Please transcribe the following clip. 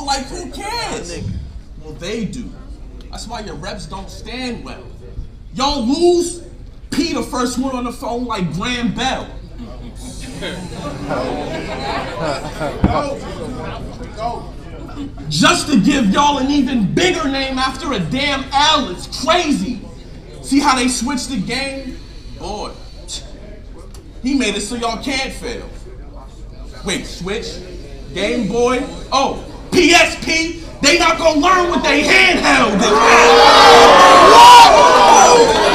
like, who cares? Well, they do. That's why your reps don't stand well. Y'all lose, P the first one on the phone like Graham Bell. Just to give y'all an even bigger name after a damn L, it's crazy. See how they switched the game? Boy, he made it so y'all can't fail. Wait, switch? Game Boy? Oh, PSP? They not gonna learn what they handheld. Whoa!